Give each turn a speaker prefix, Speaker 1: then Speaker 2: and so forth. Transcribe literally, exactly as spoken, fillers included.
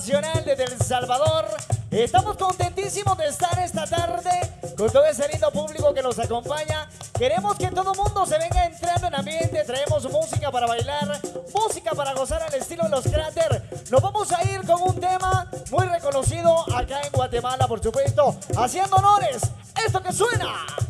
Speaker 1: nacional desde El Salvador. Estamos contentísimos de estar esta tarde con todo ese lindo público que nos acompaña. Queremos que todo el mundo se venga entrando en ambiente. Traemos música para bailar, música para gozar al estilo de los Cráter. Nos vamos a ir con un tema muy reconocido acá en Guatemala, por supuesto, haciendo honores. Esto que suena.